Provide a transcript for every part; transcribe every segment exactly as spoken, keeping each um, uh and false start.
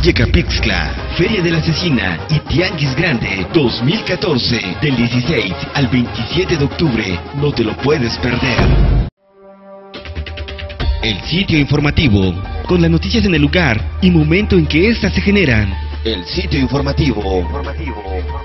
Yecapixtla, Feria de la Cecina y Tianguis Grande dos mil catorce, del dieciséis al veintisiete de octubre, no te lo puedes perder. El sitio informativo, con las noticias en el lugar y momento en que éstas se generan. El sitio informativo. informativo.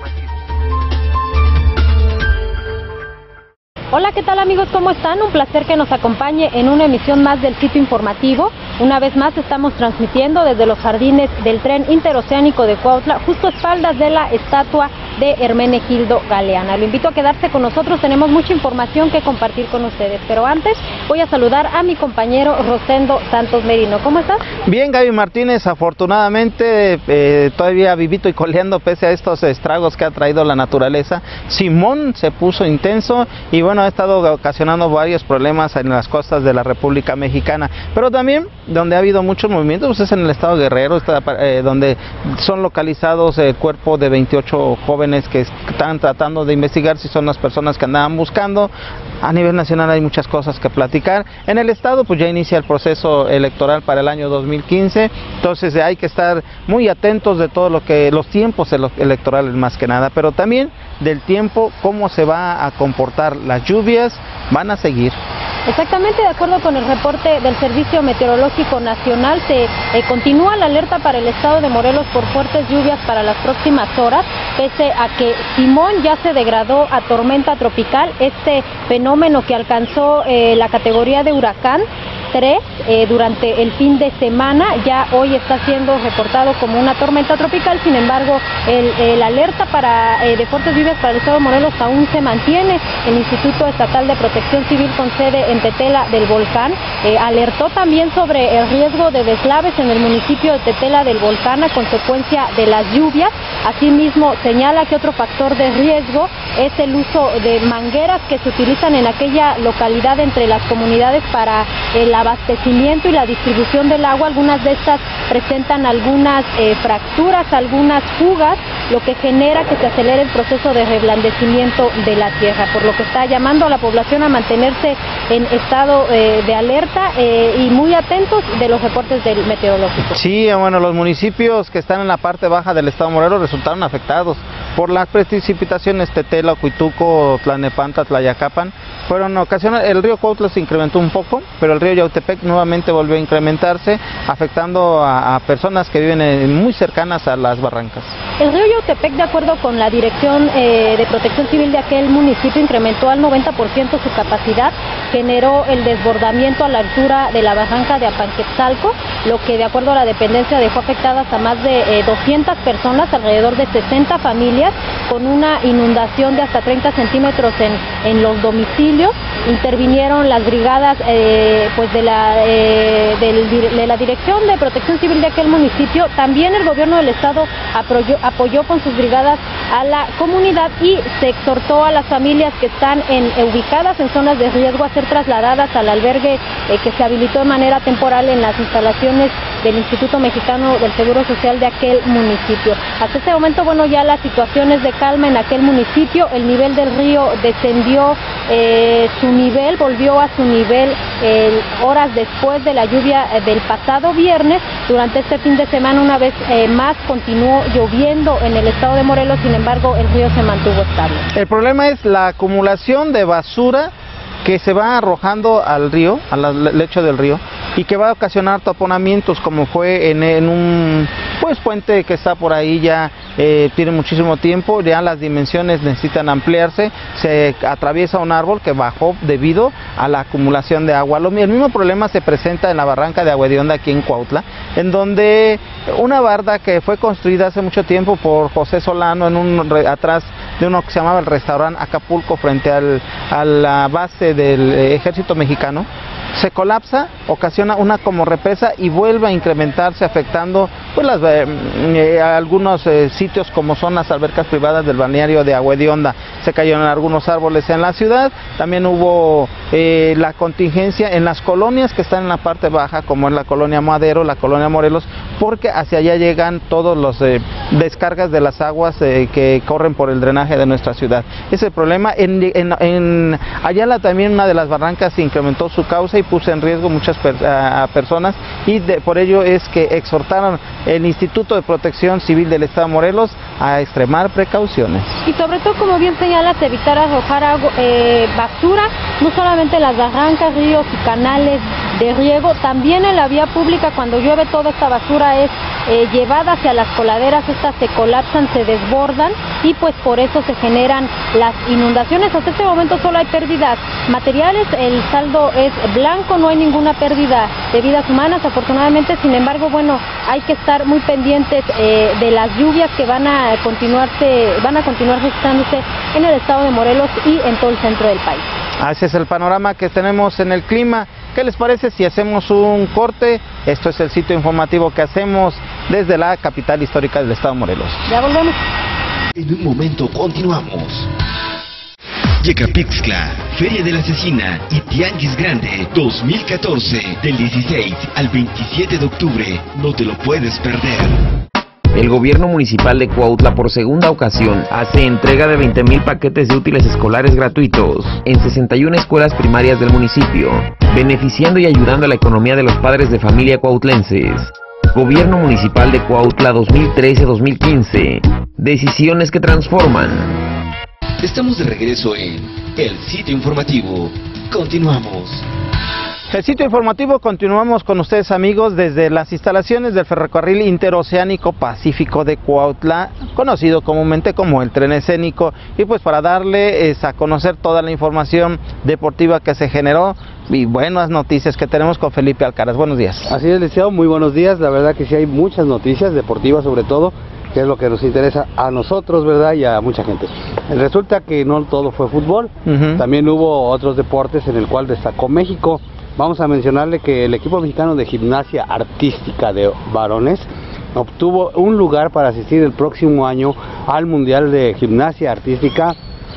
Hola, ¿qué tal amigos? ¿Cómo están? Un placer que nos acompañe en una emisión más del sitio informativo. Una vez más estamos transmitiendo desde los jardines del tren interoceánico de Cuautla, justo a espaldas de la estatua de Hermenegildo Galeana. Lo invito a quedarse con nosotros, tenemos mucha información que compartir con ustedes, pero antes voy a saludar a mi compañero Rosendo Santos Merino. ¿Cómo estás? Bien, Gaby Martínez, afortunadamente eh, todavía vivito y coleando pese a estos estragos que ha traído la naturaleza. Simón se puso intenso y bueno, ha estado ocasionando varios problemas en las costas de la República Mexicana, pero también donde ha habido muchos movimientos pues es en el estado Guerrero, está, eh, donde son localizados el cuerpo de veintiocho jóvenes que están tratando de investigar si son las personas que andaban buscando. A nivel nacional hay muchas cosas que platicar. En el estado pues ya inicia el proceso electoral para el año dos mil quince, entonces hay que estar muy atentos de todo lo que, los tiempos electorales más que nada, pero también del tiempo, cómo se va a comportar las lluvias, van a seguir. Exactamente, de acuerdo con el reporte del Servicio Meteorológico Nacional, se eh, continúa la alerta para el estado de Morelos por fuertes lluvias para las próximas horas, pese a que Simón ya se degradó a tormenta tropical. Este fenómeno que alcanzó eh, la categoría de huracán tres eh, durante el fin de semana, ya hoy está siendo reportado como una tormenta tropical. Sin embargo, el, el alerta para eh, de fuertes lluvias para el estado de Morelos aún se mantiene. El Instituto Estatal de Protección Civil con sede en Tetela del Volcán eh, alertó también sobre el riesgo de deslaves en el municipio de Tetela del Volcán a consecuencia de las lluvias. Asimismo, señala que otro factor de riesgo es el uso de mangueras que se utilizan en aquella localidad entre las comunidades para el abastecimiento y la distribución del agua. Algunas de estas presentan algunas eh, fracturas, algunas fugas, lo que genera que se acelere el proceso de reblandecimiento de la tierra, por lo que está llamando a la población a mantenerse en estado eh, de alerta eh, y muy atentos de los reportes del meteorológico. Sí, bueno, los municipios que están en la parte baja del estado de Morelos resultaron afectados por las precipitaciones. Tetela, Cuituco, Tlalnepantla, Tlayacapan fueron ocasiones. El río Cuautla se incrementó un poco, pero el río Yautepec nuevamente volvió a incrementarse, afectando a, a personas que viven en, muy cercanas a las barrancas. El río Yautepec, de acuerdo con la Dirección eh, de Protección Civil de aquel municipio, incrementó al noventa por ciento su capacidad, generó el desbordamiento a la altura de la barranca de Apanquetzalco, lo que de acuerdo a la dependencia dejó afectadas a más de eh, doscientas personas, alrededor de sesenta familias, con una inundación de hasta treinta centímetros en, en los domicilios. Intervinieron las brigadas eh, pues de la, eh, del, de la Dirección de Protección Civil de aquel municipio. También el gobierno del estado apoyó, apoyó con sus brigadas a la comunidad y se exhortó a las familias que están en, ubicadas en zonas de riesgo a ser trasladadas al albergue eh, que se habilitó de manera temporal en las instalaciones del Instituto Mexicano del Seguro Social de aquel municipio. Hasta este momento, bueno, ya la situación es de calma en aquel municipio. El nivel del río descendió eh, su nivel, volvió a su nivel eh, horas después de la lluvia eh, del pasado viernes. Durante este fin de semana, una vez eh, más, continuó lloviendo en el estado de Morelos, sin embargo, el río se mantuvo estable. El problema es la acumulación de basura que se va arrojando al río, al lecho del río, y que va a ocasionar taponamientos, como fue en, en un pues puente que está por ahí ya eh, tiene muchísimo tiempo, ya las dimensiones necesitan ampliarse, se atraviesa un árbol que bajó debido a la acumulación de agua. Lo, el mismo problema se presenta en la barranca de Agua Hedionda aquí en Cuautla, en donde una barda que fue construida hace mucho tiempo por José Solano en un atrás de uno que se llamaba el restaurante Acapulco frente al, a la base del ejército mexicano, se colapsa, ocasiona una como represa y vuelve a incrementarse, afectando pues las, eh, eh, algunos eh, sitios como son las albercas privadas del balneario de Agua Hedionda. Se cayeron algunos árboles en la ciudad. También hubo eh, la contingencia en las colonias que están en la parte baja, como en la colonia Madero, la colonia Morelos, porque hacia allá llegan todos los eh, descargas de las aguas eh, que corren por el drenaje de nuestra ciudad. Ese es el problema. En, en, en Ayala también una de las barrancas incrementó su causa y puso en riesgo muchas per, a personas, y de, por ello es que exhortaron el Instituto de Protección Civil del Estado de Morelos a extremar precauciones. Y sobre todo, como bien señalas, evitar arrojar agua, eh, basura, no solamente en las barrancas, ríos y canales de riego, también en la vía pública. Cuando llueve, toda esta basura es eh, llevada hacia las coladeras, estas se colapsan, se desbordan y pues por eso se generan las inundaciones. Hasta este momento solo hay pérdidas materiales, el saldo es blanco, no hay ninguna pérdida de vidas humanas afortunadamente. Sin embargo, bueno, hay que estar muy pendientes eh, de las lluvias que van a continuarse, van a continuar registrándose en el estado de Morelos y en todo el centro del país. Así es el panorama que tenemos en el clima. ¿Qué les parece si hacemos un corte? Esto es el sitio informativo que hacemos desde la capital histórica del estado de Morelos. Ya volvemos. En un momento continuamos. Yecapixtla, Feria de la Cecina y Tianguis Grande dos mil catorce, del dieciséis al veintisiete de octubre, no te lo puedes perder. El gobierno municipal de Cuautla por segunda ocasión hace entrega de veinte mil paquetes de útiles escolares gratuitos en sesenta y una escuelas primarias del municipio, beneficiando y ayudando a la economía de los padres de familia cuautlenses. Gobierno municipal de Cuautla dos mil trece a dos mil quince. Decisiones que transforman. Estamos de regreso en el sitio informativo. Continuamos. El sitio informativo, continuamos con ustedes, amigos, desde las instalaciones del Ferrocarril Interoceánico Pacífico de Cuautla, conocido comúnmente como el Tren Escénico, y pues para darles a conocer toda la información deportiva que se generó y buenas noticias que tenemos con Felipe Alcaraz. Buenos días. Así es, Liceo, muy buenos días. La verdad que sí hay muchas noticias deportivas, sobre todo, que es lo que nos interesa a nosotros, ¿verdad? Y a mucha gente. Resulta que no todo fue fútbol, uh-huh. También hubo otros deportes en el cual destacó México. Vamos a mencionarle que el equipo mexicano de gimnasia artística de varones obtuvo un lugar para asistir el próximo año al Mundial de Gimnasia Artística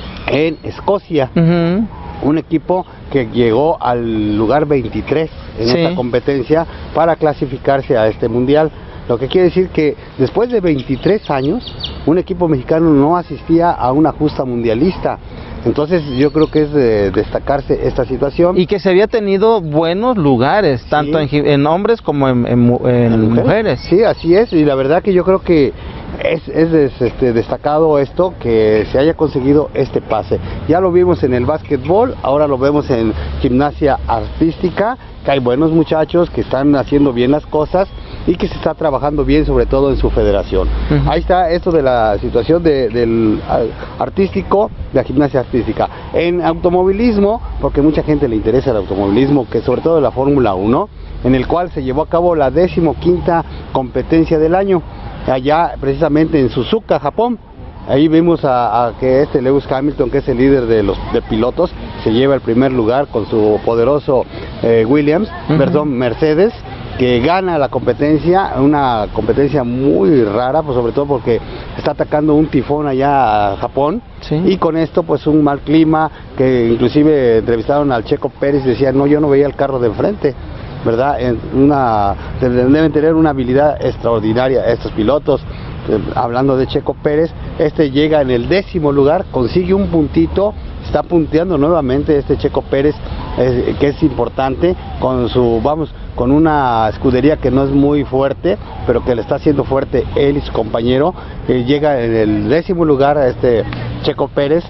en Escocia. Uh-huh. Un equipo que llegó al lugar veintitrés en sí. esta competencia para clasificarse a este Mundial. Lo que quiere decir que después de veintitrés años, un equipo mexicano no asistía a una justa mundialista. Entonces yo creo que es de destacarse esta situación. Y que se había tenido buenos lugares, sí. tanto en, en hombres como en, en, en, en mujeres? mujeres. Sí, así es, y la verdad que yo creo que es, es este, destacado esto, que se haya conseguido este pase. Ya lo vimos en el básquetbol, ahora lo vemos en gimnasia artística, que hay buenos muchachos que están haciendo bien las cosas y que se está trabajando bien, sobre todo en su federación. Uh-huh. Ahí está esto de la situación de, del artístico, de la gimnasia artística. En automovilismo, porque mucha gente le interesa el automovilismo, que sobre todo la Fórmula uno, en el cual se llevó a cabo la decimoquinta competencia del año, allá precisamente en Suzuka, Japón. Ahí vimos a, a que este Lewis Hamilton, que es el líder de los de pilotos, se lleva el primer lugar con su poderoso eh, Williams, uh-huh. perdón, Mercedes, que gana la competencia, una competencia muy rara, pues sobre todo porque está atacando un tifón allá a Japón, sí. y con esto pues un mal clima, que inclusive entrevistaron al Checo Pérez y decía, no, yo no veía el carro de enfrente, ¿verdad? En una, deben tener una habilidad extraordinaria estos pilotos. Eh, hablando de Checo Pérez, este llega en el décimo lugar, consigue un puntito, está punteando nuevamente este Checo Pérez, eh, que es importante, con su, vamos, con una escudería que no es muy fuerte, pero que le está haciendo fuerte él y su compañero. Eh, llega en el décimo lugar a este Checo Pérez,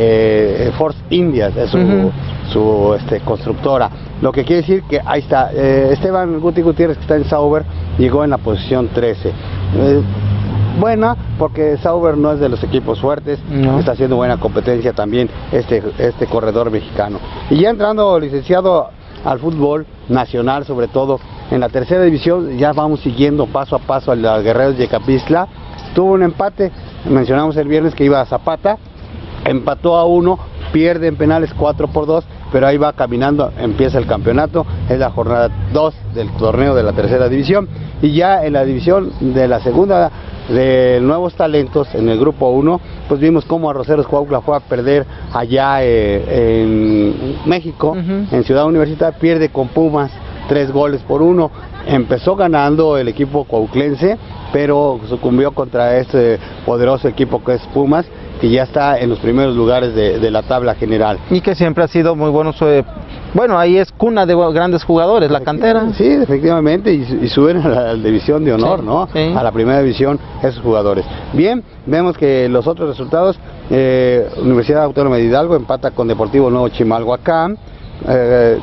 eh, Force India es su, uh-huh. su este, constructora, lo que quiere decir que ahí está, eh, Esteban Guti Gutiérrez, que está en Sauber, llegó en la posición trece. Eh, buena, porque Sauber no es de los equipos fuertes, no. Está haciendo buena competencia también este, este corredor mexicano. Y ya entrando, licenciado, al fútbol nacional, sobre todo en la tercera división, ya vamos siguiendo paso a paso a los Guerreros de Yecapixtla. Tuvo un empate, mencionamos el viernes que iba a Zapata, empató a uno, pierde en penales cuatro por dos, pero ahí va caminando, empieza el campeonato, es la jornada dos del torneo de la tercera división, y ya en la división de la segunda de nuevos talentos, en el grupo uno, pues vimos cómo Arroceros Cuautla fue a perder allá eh, en México, uh-huh. en Ciudad Universitaria, pierde con Pumas tres goles por uno. Empezó ganando el equipo cuautlense, pero sucumbió contra este poderoso equipo que es Pumas, que ya está en los primeros lugares de, de la tabla general. Y que siempre ha sido muy bueno, su, bueno, ahí es cuna de grandes jugadores, la cantera. Sí, efectivamente, y, y suben a la división de honor, sí, ¿no? Sí. A la primera división esos jugadores. Bien, vemos que los otros resultados, eh, Universidad Autónoma de Hidalgo empata con Deportivo Nuevo Chimalhuacán, eh,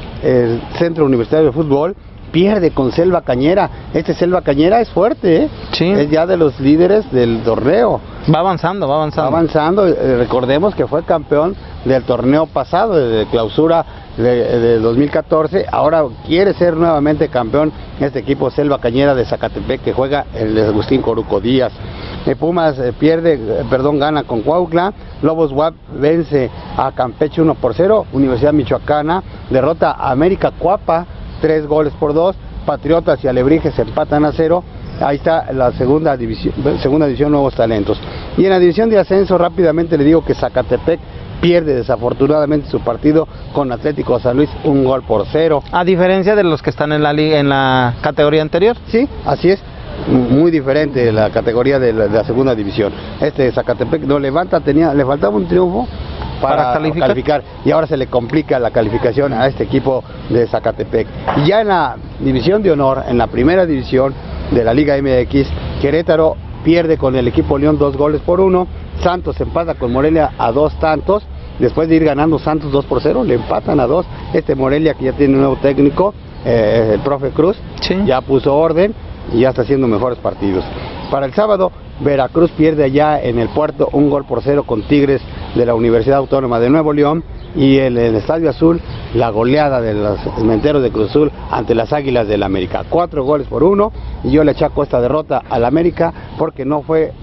el Centro Universitario de Fútbol pierde con Selva Cañera. Este Selva Cañera es fuerte, ¿eh? Sí. Es ya de los líderes del torneo. Va avanzando, va avanzando. Va avanzando, eh, recordemos que fue campeón del torneo pasado, de clausura de, de dos mil catorce, ahora quiere ser nuevamente campeón este equipo Selva Cañera de Zacatepec, que juega el Agustín Coruco Díaz. Eh, Pumas eh, pierde, eh, perdón, gana con Cuautla, Lobos W A P vence a Campeche uno por cero, Universidad Michoacana derrota a América Cuapa tres goles por dos, Patriotas y Alebrijes empatan a cero. Ahí está la segunda división, segunda división Nuevos Talentos. Y en la división de ascenso rápidamente le digo que Zacatepec pierde desafortunadamente su partido con Atlético San Luis un gol por cero. A diferencia de los que están en la liga, en la categoría anterior. Sí, así es. Muy diferente la categoría de la, de la segunda división. Este Zacatepec no levanta, tenía, le faltaba un triunfo para, para calificar. calificar y ahora se le complica la calificación a este equipo de Zacatepec. Y ya en la división de honor, en la primera división de la Liga M X, Querétaro pierde con el equipo León dos goles por uno, Santos empata con Morelia a dos tantos, después de ir ganando Santos dos por cero, le empatan a dos, este Morelia que ya tiene un nuevo técnico, eh, el profe Cruz, sí. Ya puso orden y ya está haciendo mejores partidos. Para el sábado, Veracruz pierde allá en el puerto un gol por cero con Tigres de la Universidad Autónoma de Nuevo León, y en el Estadio Azul la goleada de los Cementeros de Cruz Azul ante las Águilas del América, cuatro goles por uno, y yo le achaco esta derrota al América porque no fue,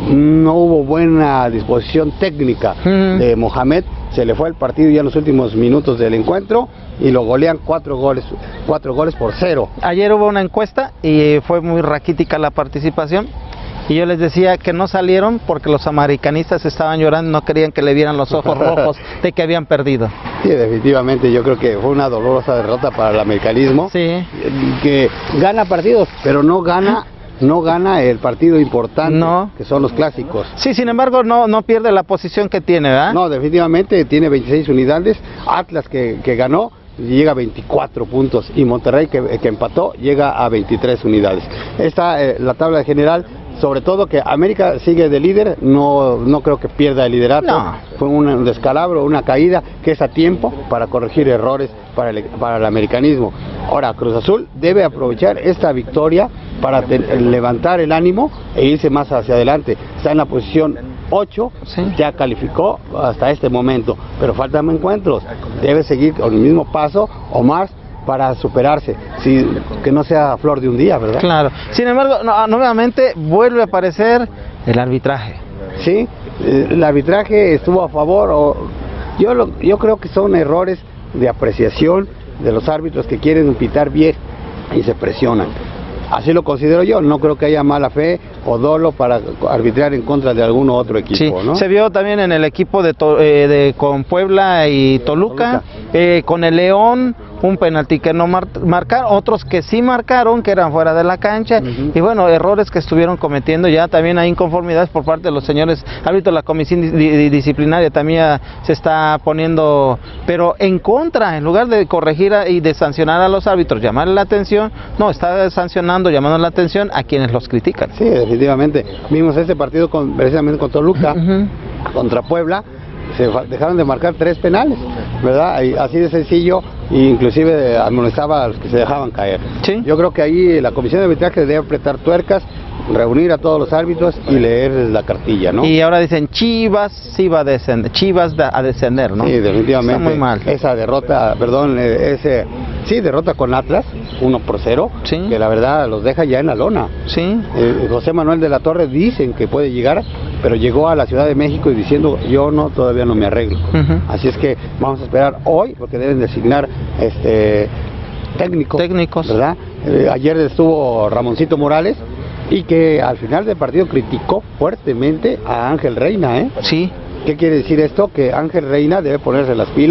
no hubo buena disposición técnica uh-huh. de Mohamed, se le fue el partido ya en los últimos minutos del encuentro y lo golean cuatro goles, cuatro goles por cero. Ayer hubo una encuesta y fue muy raquítica la participación. Y yo les decía que no salieron porque los americanistas estaban llorando, no querían que le vieran los ojos rojos de que habían perdido. Sí, definitivamente, yo creo que fue una dolorosa derrota para el americanismo. Sí. Que gana partidos, pero no gana, no gana el partido importante, no. Que son los clásicos. Sí, sin embargo, no, no pierde la posición que tiene, ¿verdad? No, definitivamente tiene veintiséis unidades, Atlas que, que ganó llega a veinticuatro puntos y Monterrey que, que empató llega a veintitrés unidades. Esta eh, la tabla general. Sobre todo que América sigue de líder, no, no creo que pierda el liderato, no. Fue un descalabro, una caída que es a tiempo para corregir errores para el, para el americanismo. Ahora Cruz Azul debe aprovechar esta victoria para te, levantar el ánimo e irse más hacia adelante. Está en la posición ocho, sí. Ya calificó hasta este momento, pero faltan encuentros, debe seguir con el mismo paso o más para superarse, si, que no sea flor de un día, ¿verdad? Claro, sin embargo, no, nuevamente vuelve a aparecer el arbitraje. Sí, el arbitraje estuvo a favor, o, yo, lo, yo creo que son errores de apreciación de los árbitros que quieren pitar bien y se presionan. Así lo considero yo, no creo que haya mala fe o dolo para arbitrar en contra de alguno otro equipo, sí, ¿no? Se vio también en el equipo de, to, eh, de con Puebla y Toluca, Toluca. Eh, con el León, un penalti que no mar marcaron, otros que sí marcaron, que eran fuera de la cancha, uh-huh. Y bueno, errores que estuvieron cometiendo, ya también hay inconformidades por parte de los señores árbitros, la comisión di di disciplinaria también se está poniendo, pero en contra, en lugar de corregir y de sancionar a los árbitros, llamarle la atención, no, está sancionando, llamando la atención a quienes los critican. Sí, definitivamente, vimos este partido con, precisamente con Toluca, uh-huh. Contra Puebla, se dejaron de marcar tres penales, ¿verdad? Así de sencillo, e inclusive amonestaba a los que se dejaban caer. ¿Sí? Yo creo que ahí la comisión de arbitraje debe apretar tuercas, reunir a todos los árbitros y leer la cartilla, ¿no? Y ahora dicen Chivas sí va a descender, Chivas da, a descender, ¿no? Sí, definitivamente. Está muy mal. Esa derrota, perdón, ese, sí, derrota con Atlas, uno por cero, ¿sí? Que la verdad los deja ya en la lona. Sí. Eh, José Manuel de la Torre dicen que puede llegar, pero llegó a la Ciudad de México y diciendo yo no, todavía no me arreglo. Uh-huh. Así es que vamos a esperar hoy, porque deben designar este técnicos, técnicos. ¿verdad? Eh, ayer estuvo Ramoncito Morales y que al final del partido criticó fuertemente a Ángel Reina, ¿eh? Sí. ¿Qué quiere decir esto? Que Ángel Reina debe ponerse las pilas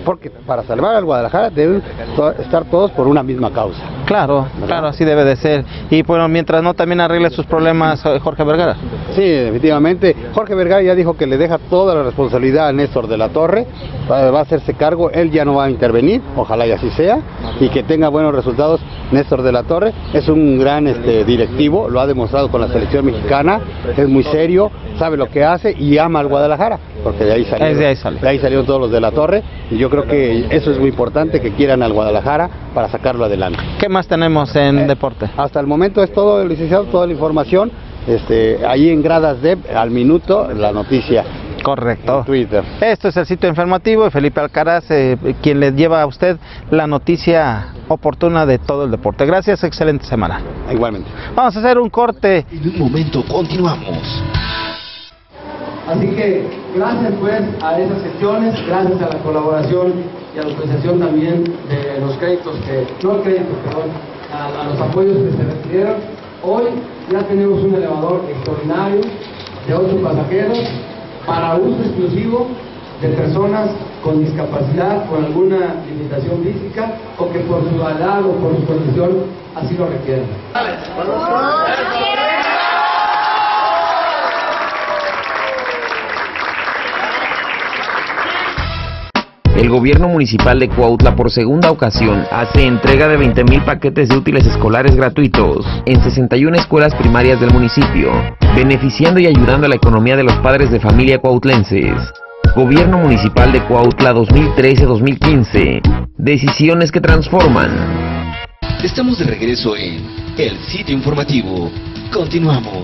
porque para salvar al Guadalajara deben to estar todos por una misma causa. Claro, ¿verdad? Claro, así debe de ser. Y bueno, mientras no también arregle sus problemas Jorge Vergara. Sí, definitivamente. Jorge Vergara ya dijo que le deja toda la responsabilidad a Néstor de la Torre, va a hacerse cargo, él ya no va a intervenir, ojalá y así sea, y que tenga buenos resultados. Néstor de la Torre es un gran este, directivo, lo ha demostrado con la selección mexicana, es muy serio, sabe lo que hace y ama al Guadalajara, porque de ahí salieron, de ahí sale. de ahí salieron todos los de la Torre, y yo creo que eso es muy importante, que quieran al Guadalajara para sacarlo adelante. ¿Qué más tenemos en eh, deporte? Hasta el momento es todo, licenciado, toda la información, este, ahí en Gradas de al minuto, la noticia. Correcto. Twitter. Esto es el sitio informativo de Felipe Alcaraz, eh, quien le lleva a usted la noticia oportuna de todo el deporte. Gracias, excelente semana. Igualmente. Vamos a hacer un corte. En un momento continuamos. Así que gracias pues a esas gestiones, gracias a la colaboración y a la autorización también de los créditos, que no créditos, perdón, a, a los apoyos que se recibieron. Hoy ya tenemos un elevador extraordinario de ocho pasajeros para uso exclusivo de personas con discapacidad, con alguna limitación física o que por su edad o por su condición así lo requieren. El gobierno municipal de Cuautla por segunda ocasión hace entrega de veinte mil paquetes de útiles escolares gratuitos en sesenta y una escuelas primarias del municipio, beneficiando y ayudando a la economía de los padres de familia cuautlenses. Gobierno municipal de Cuautla dos mil trece a dos mil quince. Decisiones que transforman. Estamos de regreso en el sitio informativo. Continuamos.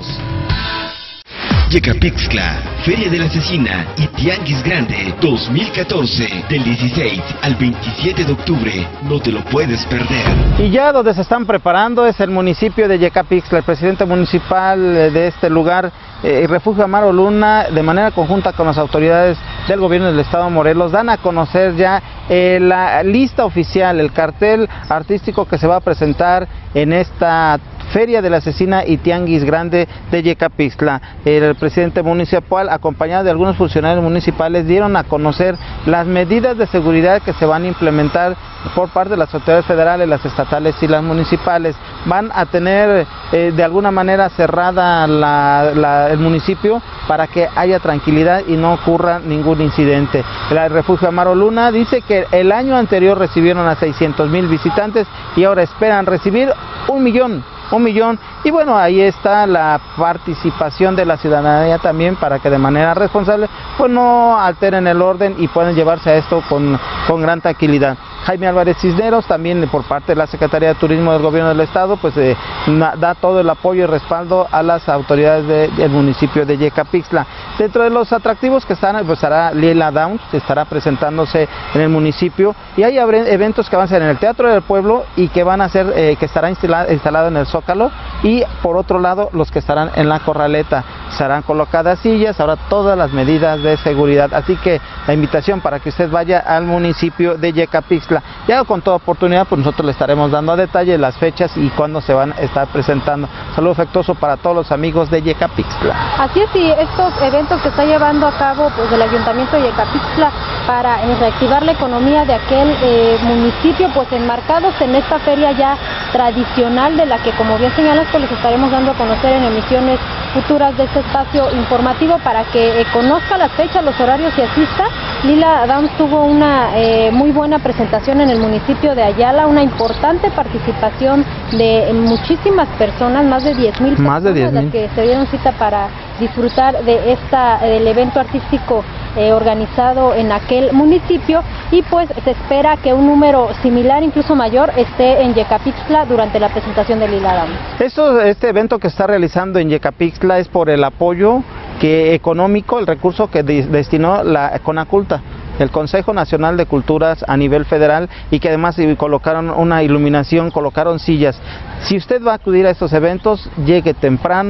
Yecapixtla, Feria de la Cecina y Tianguis Grande dos mil catorce, del dieciséis al veintisiete de octubre, no te lo puedes perder. Y ya donde se están preparando es el municipio de Yecapixtla. El presidente municipal de este lugar, eh, Refugio Amaro Luna, de manera conjunta con las autoridades del gobierno del estado de Morelos, dan a conocer ya eh, la lista oficial, el cartel artístico que se va a presentar en esta Feria de la Cecina y Tianguis Grande de Yecapixtla. El presidente municipal, acompañado de algunos funcionarios municipales, dieron a conocer las medidas de seguridad que se van a implementar por parte de las autoridades federales, las estatales y las municipales. Van a tener eh, de alguna manera cerrada la, la, el municipio para que haya tranquilidad y no ocurra ningún incidente. El Refugio Amaro Luna dice que el año anterior recibieron a seiscientos mil visitantes y ahora esperan recibir un millón. Un millón, y bueno, ahí está la participación de la ciudadanía también para que de manera responsable pues no alteren el orden y puedan llevarse a esto con, con gran tranquilidad. Jaime Álvarez Cisneros, también por parte de la Secretaría de Turismo del Gobierno del Estado, pues eh, da todo el apoyo y respaldo a las autoridades de, del municipio de Yecapixtla. Dentro de los atractivos que están, pues estará Lila Downs, que estará presentándose en el municipio, y hay eventos que van a ser en el Teatro del Pueblo y que van a ser, eh, que estará instalado, instalado en el Zócalo, y por otro lado los que estarán en la Corraleta. Serán colocadas sillas, habrá todas las medidas de seguridad, así que la invitación para que usted vaya al municipio de Yecapixtla. Ya con toda oportunidad, pues nosotros le estaremos dando a detalle las fechas y cuándo se van a estar presentando. Saludo afectuoso para todos los amigos de Yecapixtla. Así es, y estos eventos que está llevando a cabo pues el Ayuntamiento de Yecapixtla para eh, reactivar la economía de aquel eh, municipio, pues enmarcados en esta feria ya tradicional, de la que, como bien señalas, pues les estaremos dando a conocer en emisiones futuras de este espacio informativo para que eh, conozca las fechas, los horarios y asista. Lila Downs tuvo una eh, muy buena presentación en el municipio de Ayala, una importante participación de muchísimas personas, más de diez mil personas, más de diez mil. Las que se dieron cita para disfrutar de esta del evento artístico eh, organizado en aquel municipio, y pues se espera que un número similar, incluso mayor, esté en Yecapixtla durante la presentación de Lila Downs. Esto, este evento que está realizando en Yecapixtla es por el apoyo que económico, el recurso que de, destinó la Conaculta, el Consejo Nacional de Culturas a nivel federal, y que además colocaron una iluminación, colocaron sillas. Si usted va a acudir a estos eventos, llegue temprano,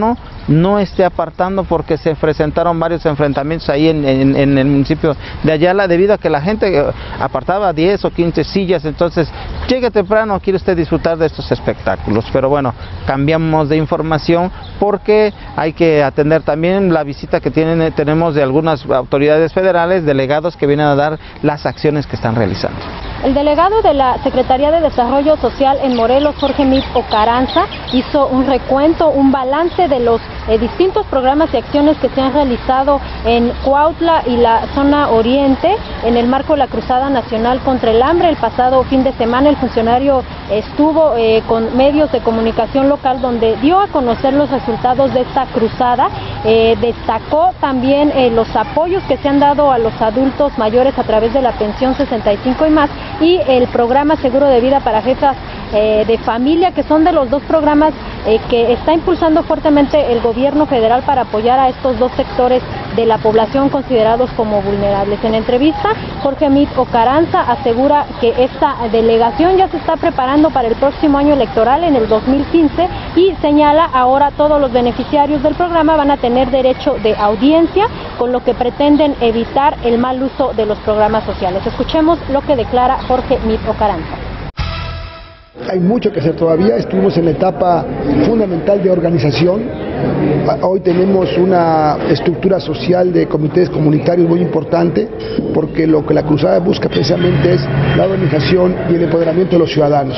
no esté apartando, porque se presentaron varios enfrentamientos ahí en, en, en el municipio de Ayala, debido a que la gente apartaba diez o quince sillas. Entonces, llegue temprano, quiere usted disfrutar de estos espectáculos. Pero bueno, cambiamos de información porque hay que atender también la visita que tienen, tenemos de algunas autoridades federales, delegados que vienen a dar las acciones que están realizando. El delegado de la Secretaría de Desarrollo Social en Morelos, Jorge Mit Ocaranza, hizo un recuento, un balance de los eh, distintos programas y acciones que se han realizado en Cuautla y la zona oriente en el marco de la Cruzada Nacional contra el Hambre. El pasado fin de semana el funcionario estuvo eh, con medios de comunicación local donde dio a conocer los resultados de esta cruzada. Eh, destacó también eh, los apoyos que se han dado a los adultos mayores a través de la pensión sesenta y cinco y más y el programa Seguro de Vida para Jefas eh, de Familia, que son de los dos programas eh, que está impulsando fuertemente el gobierno federal para apoyar a estos dos sectores de la población considerados como vulnerables. En entrevista, Jorge Mit Ocaranza asegura que esta delegación ya se está preparando para el próximo año electoral en el dos mil quince y señala ahora todos los beneficiarios del programa van a tener derecho de audiencia, con lo que pretenden evitar el mal uso de los programas sociales. Escuchemos lo que declara Jorge Mit Ocaranza. Hay mucho que hacer todavía, estuvimos en la etapa fundamental de organización. Hoy tenemos una estructura social de comités comunitarios muy importante, porque lo que la cruzada busca precisamente es la organización y el empoderamiento de los ciudadanos.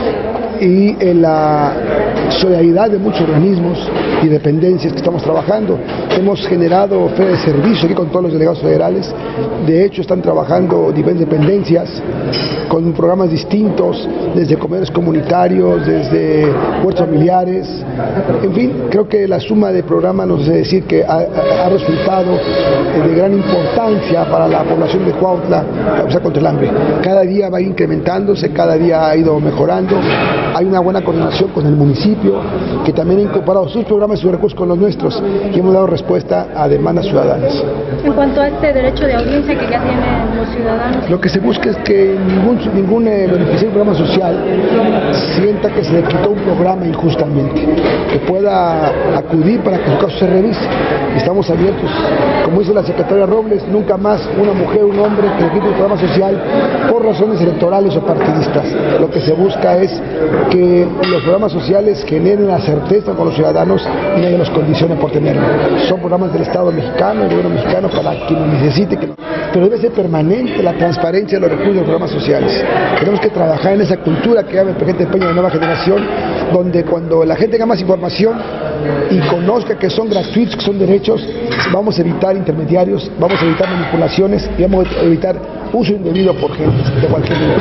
Y en la solidaridad de muchos organismos y dependencias que estamos trabajando. Hemos generado fe de servicio aquí con todos los delegados federales. De hecho, están trabajando diferentes dependencias con programas distintos, desde comedores comunitarios, desde huertos familiares. En fin, creo que la suma de programas nos hace decir que ha, ha resultado de gran importancia para la población de Cuautla la lucha contra el hambre. Cada día va incrementándose, cada día ha ido mejorando. Hay una buena coordinación con el municipio, que también ha incorporado sus programas y sus recursos con los nuestros, y hemos dado respuesta a demandas ciudadanas. En cuanto a este derecho de audiencia que ya tienen los ciudadanos, lo que se busca es que ningún, ningún eh, beneficiario de un programa social sienta que se le quitó un programa injustamente, que pueda acudir para que su caso se revise. Estamos abiertos, como dice la secretaria Robles, nunca más una mujer o un hombre que le quite un programa social por razones electorales o partidistas. Lo que se busca es que los programas sociales generen la certeza con los ciudadanos y nadie los condicione por tenerlo. Son programas del Estado mexicano, del gobierno mexicano, para quien lo necesite, que... pero debe ser permanente la transparencia de los recursos de los programas sociales. Tenemos que trabajar en esa cultura que llama el presidente Peña de nueva generación, donde cuando la gente tenga más información y conozca que son gratuitos, que son derechos, vamos a evitar intermediarios, vamos a evitar manipulaciones y vamos a evitar uso indebido por gente de cualquier nivel.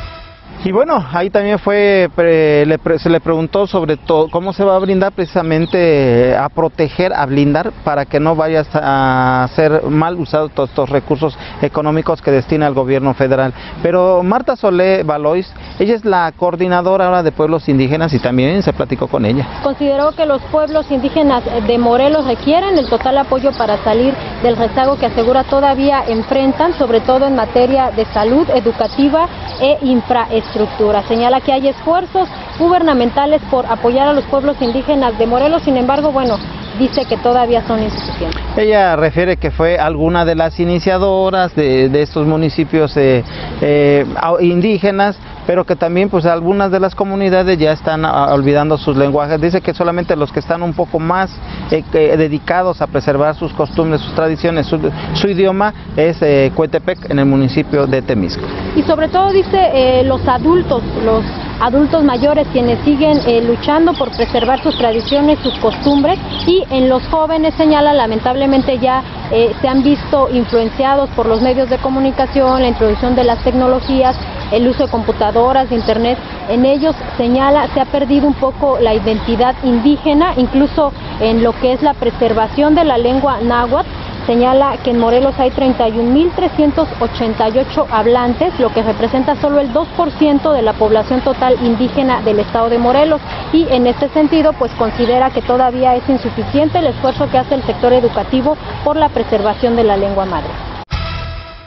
Y bueno, ahí también fue, pre, le, se le preguntó sobre todo cómo se va a brindar precisamente a proteger, a blindar, para que no vaya a ser mal usados todos estos recursos económicos que destina el gobierno federal. Pero Marta Solé Valois, ella es la coordinadora ahora de pueblos indígenas y también se platicó con ella. Consideró que los pueblos indígenas de Morelos requieren el total apoyo para salir del rezago que asegura todavía enfrentan, sobre todo en materia de salud, educativa e infraestructura. Señala que hay esfuerzos gubernamentales por apoyar a los pueblos indígenas de Morelos, sin embargo, bueno, dice que todavía son insuficientes. Ella refiere que fue alguna de las iniciadoras de, de estos municipios eh, eh, indígenas, pero que también pues algunas de las comunidades ya están a, olvidando sus lenguajes. Dice que solamente los que están un poco más eh, eh, dedicados a preservar sus costumbres, sus tradiciones, su, su idioma es eh, Coetepec, en el municipio de Temisco. Y sobre todo dice eh, los adultos, los adultos mayores quienes siguen eh, luchando por preservar sus tradiciones, sus costumbres, y en los jóvenes señala lamentablemente ya eh, se han visto influenciados por los medios de comunicación, la introducción de las tecnologías, el uso de computadoras, de internet. En ellos señala se ha perdido un poco la identidad indígena, incluso en lo que es la preservación de la lengua náhuatl. Señala que en Morelos hay treinta y un mil trescientos ochenta y ocho hablantes, lo que representa solo el dos por ciento de la población total indígena del estado de Morelos, y en este sentido pues considera que todavía es insuficiente el esfuerzo que hace el sector educativo por la preservación de la lengua madre.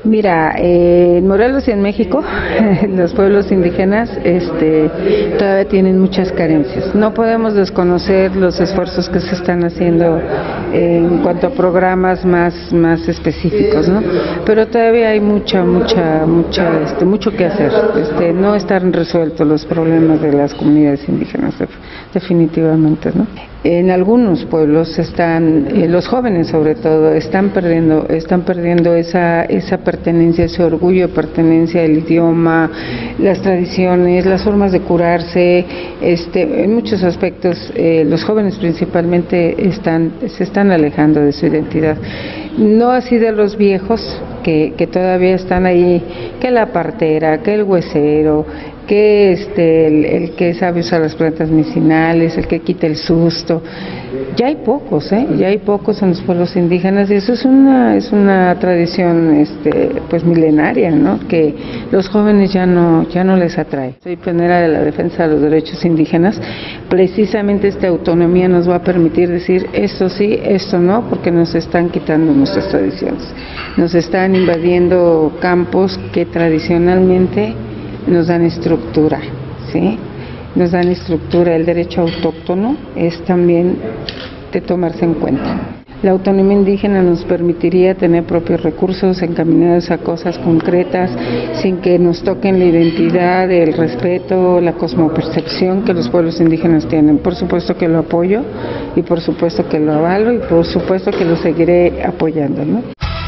Mira, eh, en Morelos y en México, los pueblos indígenas este, todavía tienen muchas carencias. No podemos desconocer los esfuerzos que se están haciendo en cuanto a programas más más específicos, ¿no? Pero todavía hay mucha, mucha, mucha, este, mucho que hacer. Este, no están resueltos los problemas de las comunidades indígenas, definitivamente, ¿no? En algunos pueblos están, eh, los jóvenes sobre todo, están perdiendo, están perdiendo esa esa pertenencia, ese orgullo de pertenencia, el idioma, las tradiciones, las formas de curarse, este, en muchos aspectos eh, los jóvenes principalmente están, se están alejando de su identidad. No así de los viejos, que, que todavía están ahí, que la partera, que el huesero, que este el, el que sabe usar las plantas medicinales, el que quita el susto. Ya hay pocos, ¿eh? Ya hay pocos en los pueblos indígenas y eso es una es una tradición este pues milenaria, ¿no? Que los jóvenes ya no ya no les atrae. Soy pionera de la defensa de los derechos indígenas. Precisamente esta autonomía nos va a permitir decir esto sí, esto no, porque nos están quitando nuestras tradiciones. Nos están invadiendo campos que tradicionalmente nos dan estructura, ¿sí? Nos dan estructura. El derecho autóctono es también de tomarse en cuenta. La autonomía indígena nos permitiría tener propios recursos encaminados a cosas concretas, sin que nos toquen la identidad, el respeto, la cosmopercepción que los pueblos indígenas tienen. Por supuesto que lo apoyo y por supuesto que lo avalo y por supuesto que lo seguiré apoyando, ¿no?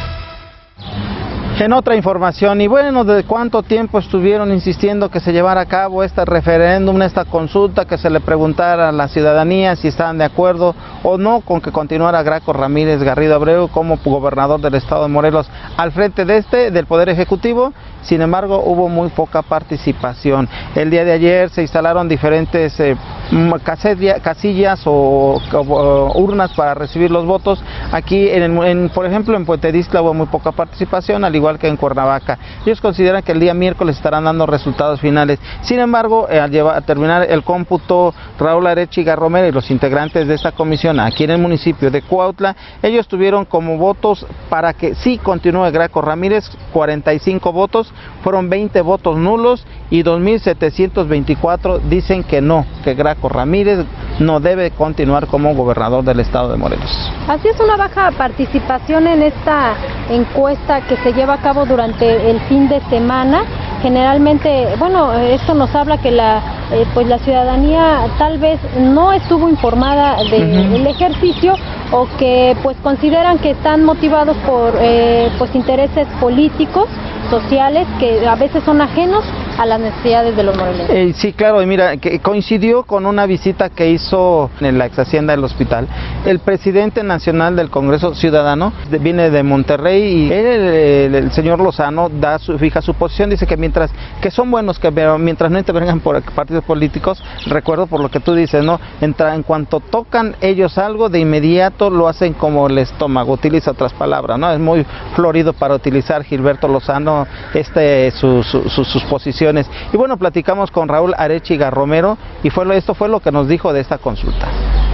En otra información, y bueno, ¿de cuánto tiempo estuvieron insistiendo que se llevara a cabo este referéndum, esta consulta, que se le preguntara a la ciudadanía si estaban de acuerdo o no con que continuara Graco Ramírez Garrido Abreu como gobernador del estado de Morelos al frente de este, del Poder Ejecutivo? Sin embargo, hubo muy poca participación. El día de ayer se instalaron diferentes eh, casillas o, o urnas para recibir los votos. Aquí, en, en, por ejemplo, en Puente Distla hubo muy poca participación, al igual que en Cuernavaca. Ellos consideran que el día miércoles estarán dando resultados finales. Sin embargo, eh, al, llevar, al terminar el cómputo, Raúl Arechiga Romero y los integrantes de esta comisión aquí en el municipio de Cuautla, ellos tuvieron como votos para que sí continúe Graco Ramírez, cuarenta y cinco votos, fueron veinte votos nulos y dos mil setecientos veinticuatro dicen que no, que Graco Ramírez no debe continuar como gobernador del estado de Morelos. Así es, una baja participación en esta encuesta que se lleva a cabo durante el fin de semana. Generalmente, bueno, esto nos habla que la eh, pues la ciudadanía tal vez no estuvo informada del uh-huh. ejercicio, o que pues consideran que están motivados por eh, pues intereses políticos, sociales, que a veces son ajenos a las necesidades de los morelenses. Eh, sí, claro, y mira, que coincidió con una visita que hizo en la ex hacienda del hospital el presidente nacional del Congreso Ciudadano, de, viene de Monterrey, y él, el, el señor Lozano da su, fija su posición, dice que mientras que son buenos, que mientras no intervengan por partidos políticos, recuerdo por lo que tú dices, ¿no? Entra, en cuanto tocan ellos algo, de inmediato lo hacen como el estómago, utiliza otras palabras, ¿no? Es muy florido para utilizar Gilberto Lozano este su, su, su, sus posiciones. Y bueno, platicamos con Raúl Arechiga Romero y fue esto fue lo que nos dijo de esta consulta.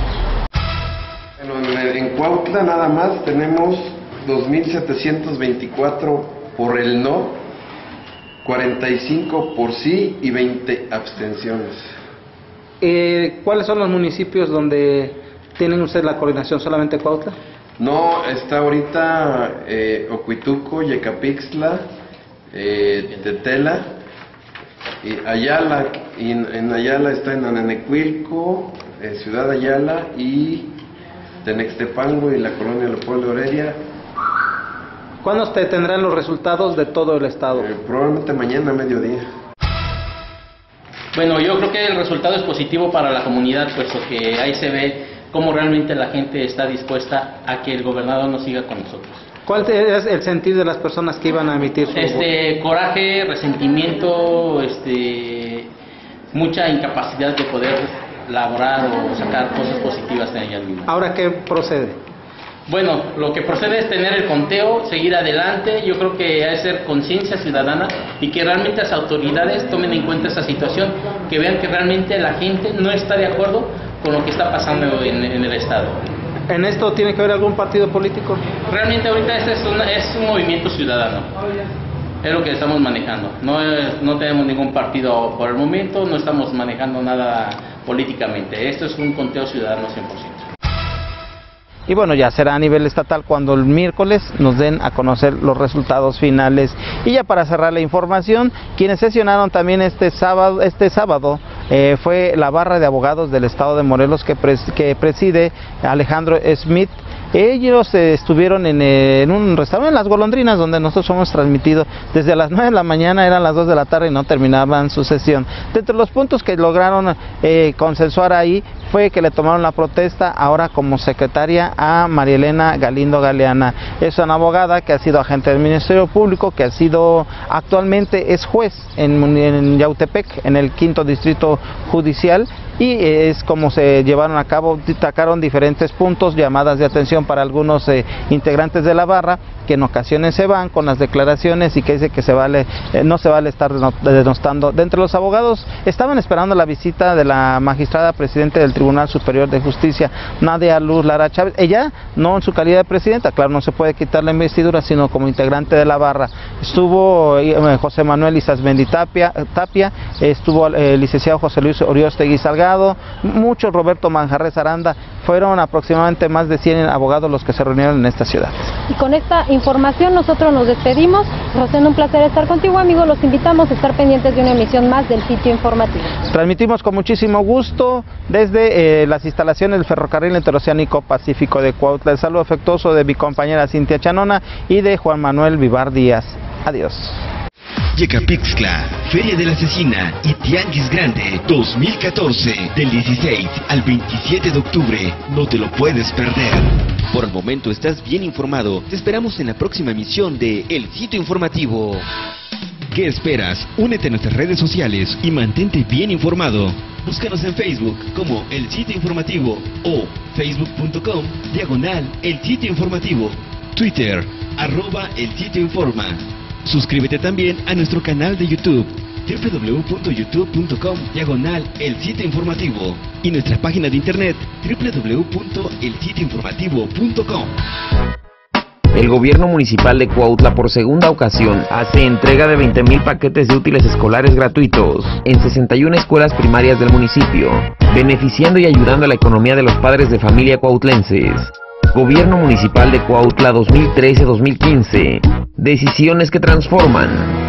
Bueno, en, en Cuautla nada más tenemos dos mil setecientos veinticuatro por el no, cuarenta y cinco por sí y veinte abstenciones. Eh, ¿Cuáles son los municipios donde tienen ustedes la coordinación? ¿Solamente Cuautla? No, está ahorita eh, Ocuituco, Yecapixtla, eh, Tetela, y Ayala, y en, en Ayala está en Ananecuilco, eh, Ciudad Ayala y Tenextepango y la colonia Leopoldo Heredia. ¿Cuándo te tendrán los resultados de todo el estado? Eh, probablemente mañana a mediodía. Bueno, yo creo que el resultado es positivo para la comunidad, puesto que ahí se ve cómo realmente la gente está dispuesta a que el gobernador no siga con nosotros. ¿Cuál es el sentir de las personas que iban a emitir su este voto? Coraje, resentimiento, este, mucha incapacidad de poder laborar o sacar cosas positivas de ellas mismas. ¿Ahora qué procede? Bueno, lo que procede es tener el conteo, seguir adelante. Yo creo que hay que ser conciencia ciudadana y que realmente las autoridades tomen en cuenta esta situación, que vean que realmente la gente no está de acuerdo con lo que está pasando en, en el estado. ¿En esto tiene que ver algún partido político? Realmente ahorita este es, una, es un movimiento ciudadano, es lo que estamos manejando. No, es, no tenemos ningún partido por el momento, no estamos manejando nada políticamente. Esto es un conteo ciudadano cien por ciento. Y bueno, ya será a nivel estatal cuando el miércoles nos den a conocer los resultados finales. Y ya para cerrar la información, quienes sesionaron también este sábado, este sábado eh, fue la barra de abogados del estado de Morelos que, pres que preside Alejandro Smith. Ellos eh, estuvieron en, eh, en un restaurante, en Las Golondrinas, donde nosotros hemos transmitido desde las nueve de la mañana, eran las dos de la tarde y no terminaban su sesión. Dentro de los puntos que lograron eh, consensuar ahí fue que le tomaron la protesta ahora como secretaria a María Elena Galindo Galeana. Es una abogada que ha sido agente del Ministerio Público, que ha sido, actualmente es juez en, en Yautepec, en el quinto distrito judicial, y es como se llevaron a cabo, destacaron diferentes puntos, llamadas de atención para algunos eh, integrantes de la barra, que en ocasiones se van con las declaraciones y que dice que se vale, eh, no se vale estar denostando. De entre los abogados estaban esperando la visita de la magistrada presidente del Tribunal Superior de Justicia, Nadia Luz Lara Chávez. Ella, no en su calidad de presidenta, claro, no se puede quitar la investidura, sino como integrante de la barra. Estuvo eh, José Manuel Izazmendi Tapia, Tapia estuvo el eh, licenciado José Luis Oriostegui Salgado, muchos, Roberto Manjarres Aranda. Fueron aproximadamente más de cien abogados los que se reunieron en esta ciudad. Y con esta información nosotros nos despedimos. Rosendo, un placer estar contigo, amigo. Los invitamos a estar pendientes de una emisión más del sitio informativo. Transmitimos con muchísimo gusto desde eh, las instalaciones del Ferrocarril Interoceánico Pacífico de Cuautla. El saludo afectuoso de mi compañera Cintia Chanona y de Juan Manuel Vivar Díaz. Adiós. Yecapixtla, Feria de la Cecina y Tianguis Grande dos mil catorce, del dieciséis al veintisiete de octubre, no te lo puedes perder. Por el momento estás bien informado, te esperamos en la próxima emisión de El Sitio Informativo. ¿Qué esperas? Únete a nuestras redes sociales y mantente bien informado. Búscanos en Facebook como El Sitio Informativo o facebook punto com diagonal El Sitio Informativo, Twitter, arroba El Sitio Informa. Suscríbete también a nuestro canal de YouTube, doble u doble u doble u punto youtube punto com diagonal El Sitio Informativo, y nuestra página de internet, doble u doble u doble u punto el sitio informativo punto com. El gobierno municipal de Cuautla por segunda ocasión hace entrega de veinte mil paquetes de útiles escolares gratuitos en sesenta y una escuelas primarias del municipio, beneficiando y ayudando a la economía de los padres de familia cuautlenses. Gobierno municipal de Cuautla dos mil trece a dos mil quince. Decisiones que transforman.